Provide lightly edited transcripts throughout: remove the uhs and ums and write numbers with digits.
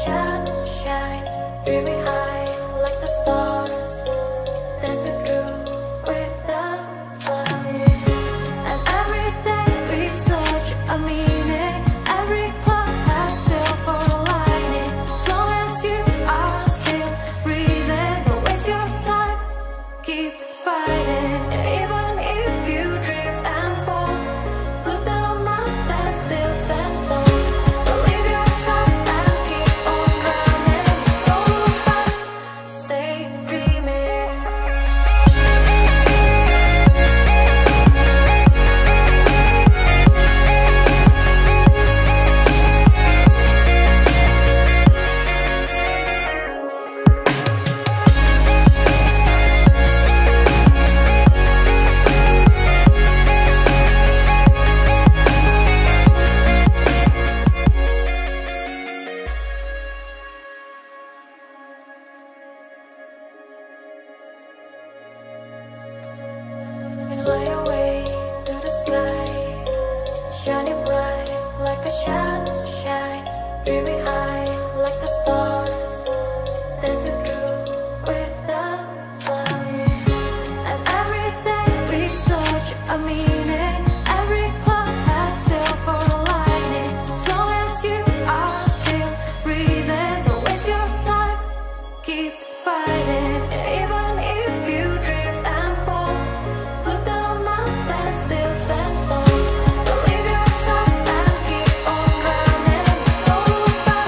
sunshine, dreaming high like the stars, dancing through with the clouds. And everything we search a meaning, every cloud has silver lining. As long as you are still breathing, don't waste your time, keep fighting. Even if you drift and fall, look down up and still stand tall. Believe yourself and keep on running. Don't look back, stay dreaming. Fly away to the sky, shining bright like a sunshine, dreaming high like the stars, dancing through with the clouds. And everything we search a meaning, every cloud has silver lining. As long as you are still breathing, don't waste your time, keep fighting. Even if you drift and fall, look down up and still stand tall. Believe yourself and keep on running. Don't look back,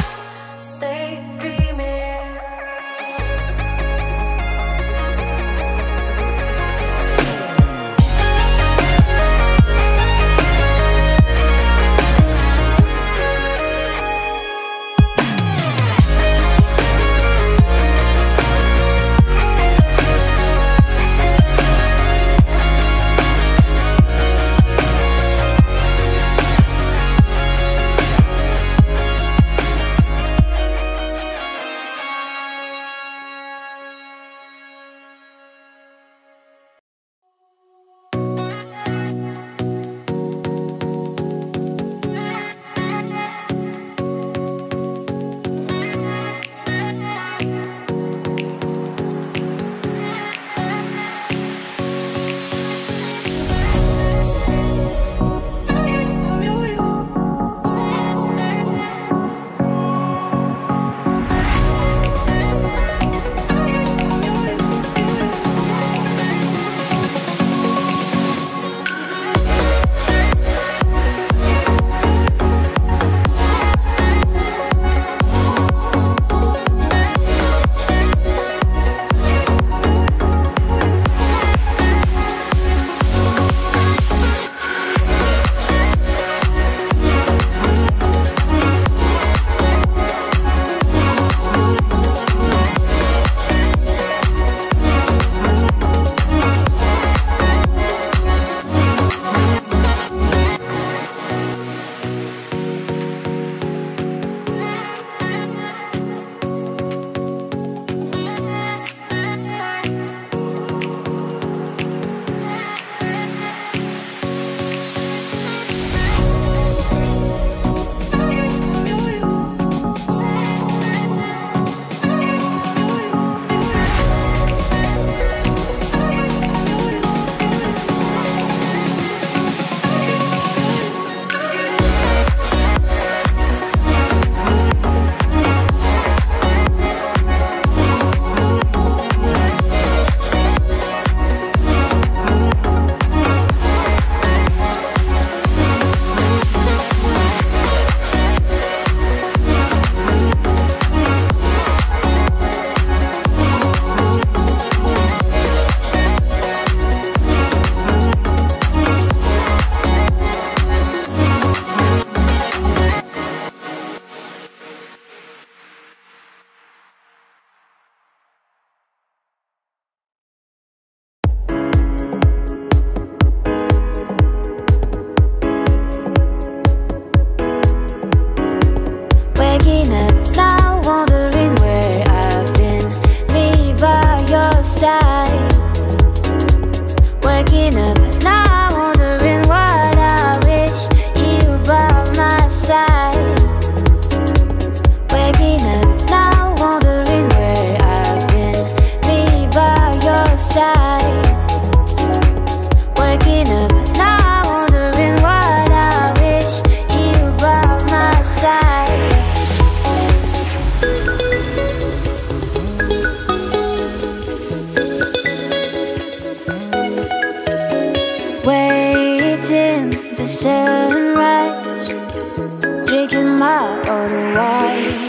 the sunrise, drinking my water wine.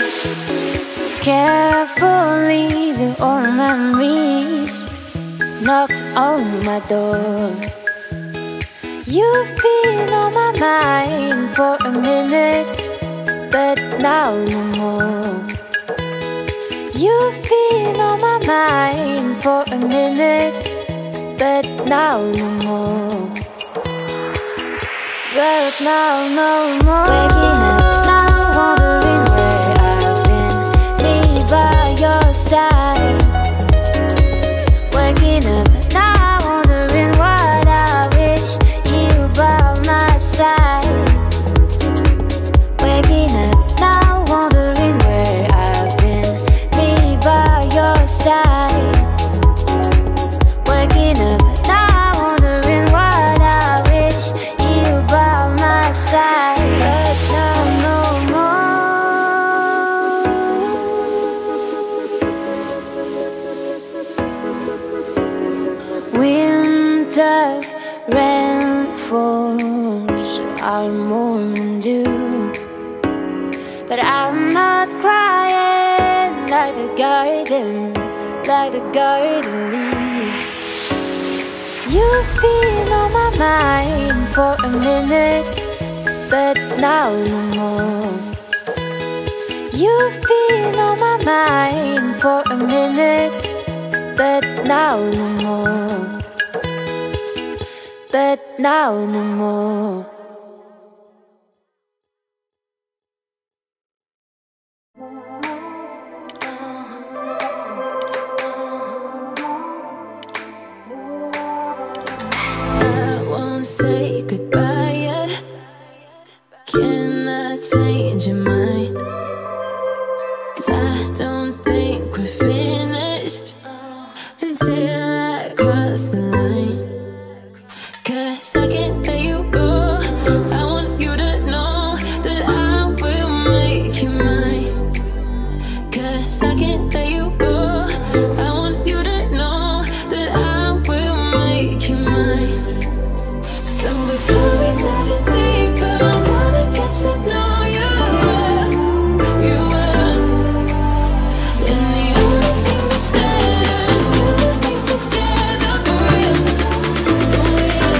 Carefully, the old memories knocked on my door. You've been on my mind for a minute, but now no more. You've been on my mind for a minute, but now no more. But now no more. Waking up now, wondering where I've been, me by your side. Waking up now, wondering what I wish you by my side. Waking up now, wondering where I've been, me by your side. Waking up now, wondering what I wish you by my side. But now no more. Winter rain falls, I'm more than due, but I'm not crying like the garden leaves. You've been on my mind for a minute, but now no more. You've been on my mind for a minute, but now no more. But now no more. Say goodbye yet. Can I change your mind? 'Cause I don't think we're finished until I cross the line. 'Cause I can't let you go. I want you to know that I will make you mine. 'Cause I can't let you go. I want you to know that I will make you mine. So before we dive in deeper, I wanna get to know you well, you well. And the only thing that's better is you and me together for real, for real.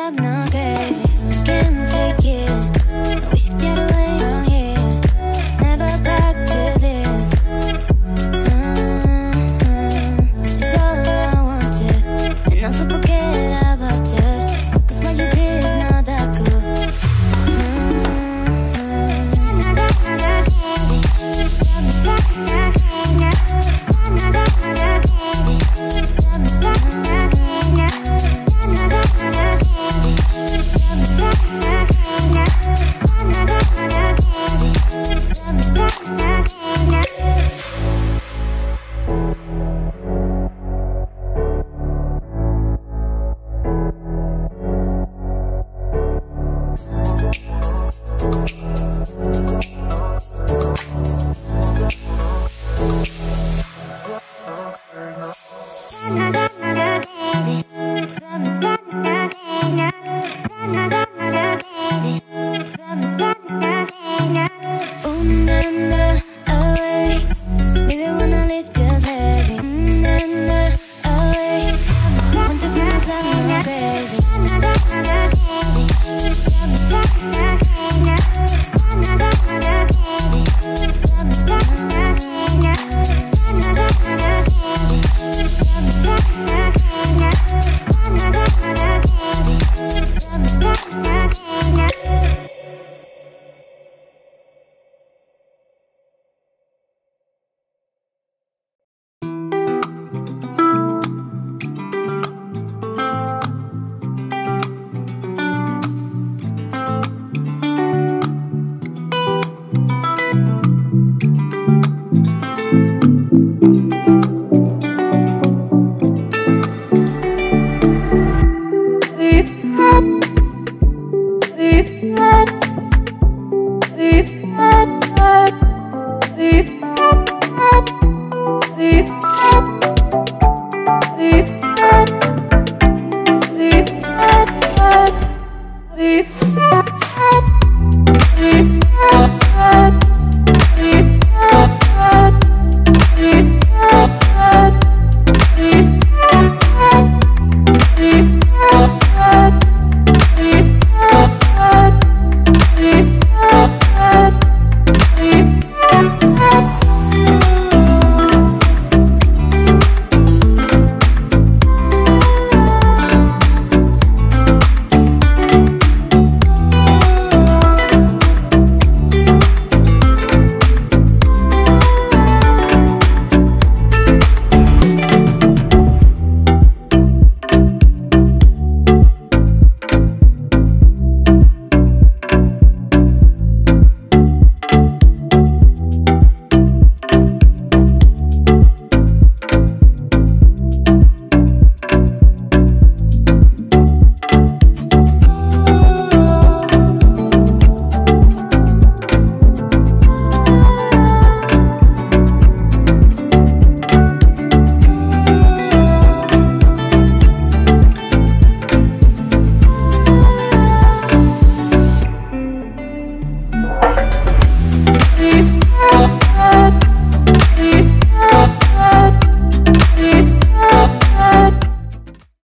got nothing.